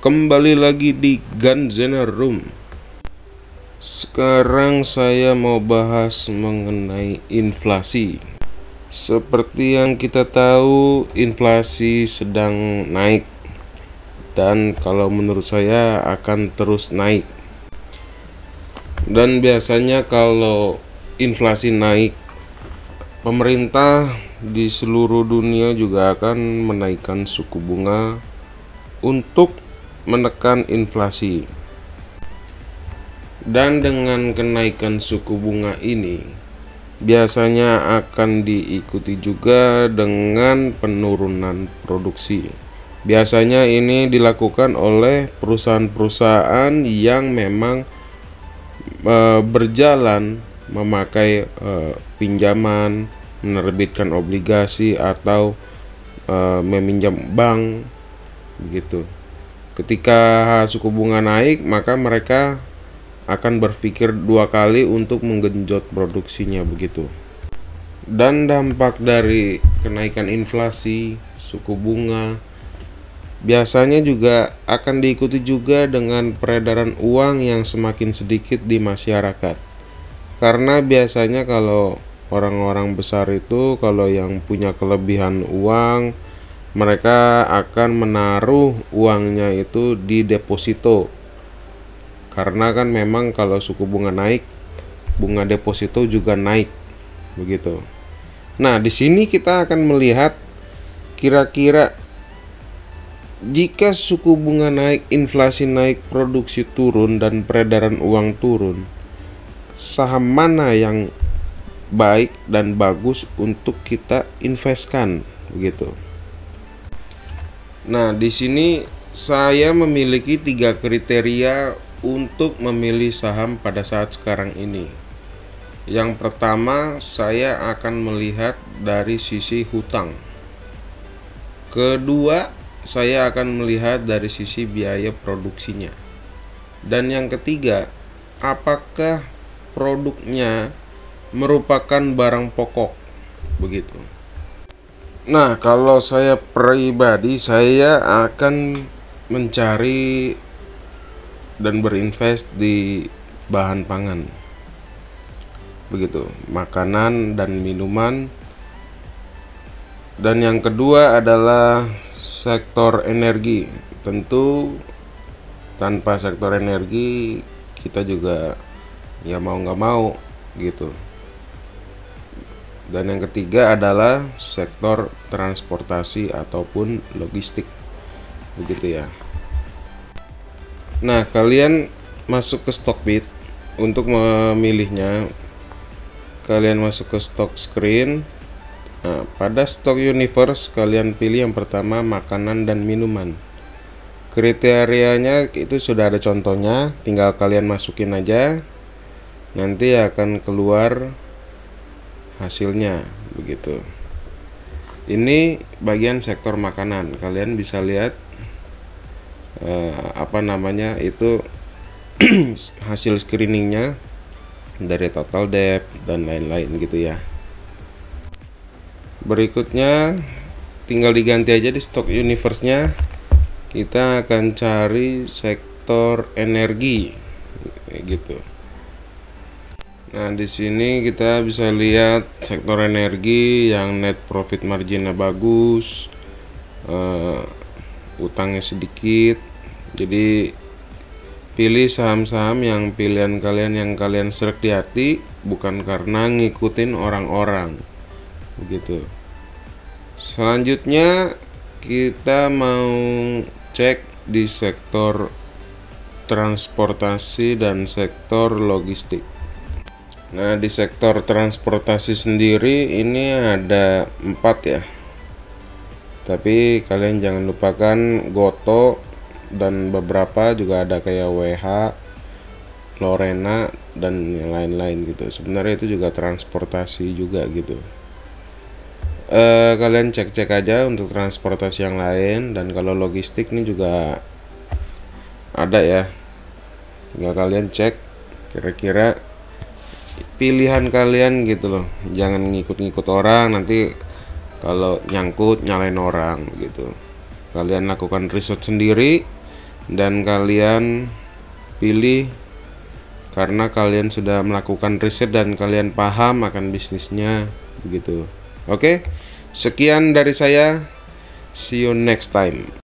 Kembali lagi di Ganzener Room. Sekarang saya mau bahas mengenai inflasi. Seperti yang kita tahu, inflasi sedang naik, dan kalau menurut saya akan terus naik. Dan biasanya kalau inflasi naik, pemerintah di seluruh dunia juga akan menaikkan suku bunga untuk menekan inflasi. Dan dengan kenaikan suku bunga ini biasanya akan diikuti juga dengan penurunan produksi. Biasanya ini dilakukan oleh perusahaan-perusahaan yang memang berjalan memakai pinjaman, menerbitkan obligasi atau meminjam bank begitu. Ketika suku bunga naik, maka mereka akan berpikir dua kali untuk menggenjot produksinya begitu. Dan dampak dari kenaikan inflasi, suku bunga, biasanya juga akan diikuti juga dengan peredaran uang yang semakin sedikit di masyarakat. Karena biasanya kalau orang-orang besar itu, kalau yang punya kelebihan uang, mereka akan menaruh uangnya itu di deposito. Karena kan memang kalau suku bunga naik, bunga deposito juga naik begitu. Nah, di sini kita akan melihat kira-kira jika suku bunga naik, inflasi naik, produksi turun, dan peredaran uang turun, saham mana yang baik dan bagus untuk kita investkan begitu. Nah, di sini saya memiliki 3 kriteria untuk memilih saham pada saat sekarang ini. Yang pertama, saya akan melihat dari sisi hutang. Kedua, saya akan melihat dari sisi biaya produksinya. Dan yang ketiga, apakah produknya merupakan barang pokok begitu. Nah, kalau saya pribadi, saya akan mencari dan berinvest di bahan pangan begitu, makanan dan minuman. Dan yang kedua adalah sektor energi. Tentu tanpa sektor energi kita juga ya mau nggak mau gitu. Dan yang ketiga adalah sektor transportasi ataupun logistik begitu ya. Nah, kalian masuk ke Stockbit. Untuk memilihnya, kalian masuk ke stock screen. Nah, pada stock universe kalian pilih yang pertama makanan dan minuman. Kriterianya itu sudah ada contohnya, tinggal kalian masukin aja. Nanti akan keluar hasilnya begitu. Ini bagian sektor makanan. Kalian bisa lihat itu hasil screeningnya dari total debt dan lain-lain gitu ya. Berikutnya tinggal diganti aja di stock universe-nya. Kita akan cari sektor energi gitu. Nah, di sini kita bisa lihat sektor energi yang net profit marginnya bagus, utangnya sedikit. Jadi pilih saham-saham yang pilihan kalian, yang kalian serak di hati, bukan karena ngikutin orang-orang begitu. Selanjutnya kita mau cek di sektor transportasi dan sektor logistik. Nah, di sektor transportasi sendiri ini ada 4 ya. Tapi kalian jangan lupakan Goto, dan beberapa juga ada kayak WH, Lorena, dan yang lain-lain gitu. Sebenarnya itu juga transportasi juga gitu. Kalian cek-cek aja untuk transportasi yang lain. Dan kalau logistik ini juga ada ya. Tinggal kalian cek kira-kira pilihan kalian gitu loh. Jangan ngikut-ngikut orang, nanti kalau nyangkut nyalain orang gitu. Kalian lakukan riset sendiri, dan kalian pilih karena kalian sudah melakukan riset dan kalian paham akan bisnisnya begitu. Oke, sekian dari saya. See you next time.